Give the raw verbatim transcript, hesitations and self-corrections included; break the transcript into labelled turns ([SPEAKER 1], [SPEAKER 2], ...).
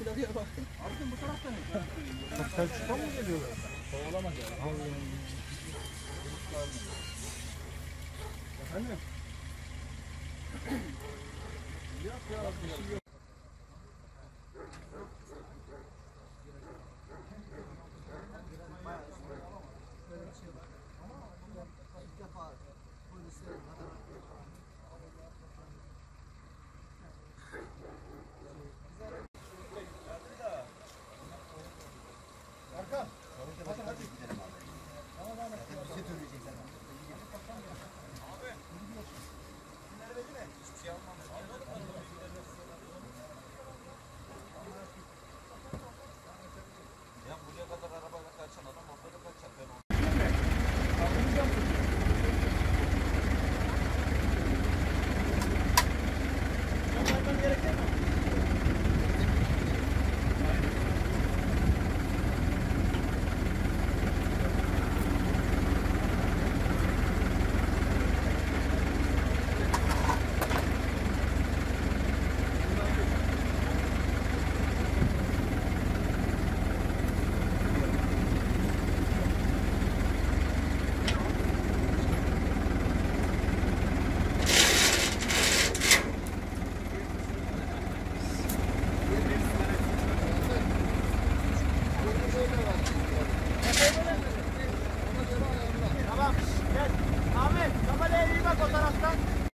[SPEAKER 1] oraya bak.
[SPEAKER 2] Abi bu taraftan mı?
[SPEAKER 3] Selçuk'tan mı geliyorlar?
[SPEAKER 2] Kovalamaz ya.
[SPEAKER 3] Efendim? Yok ya, bir şey yok.
[SPEAKER 1] Böyle bir şey var. Ama ilk defa polisler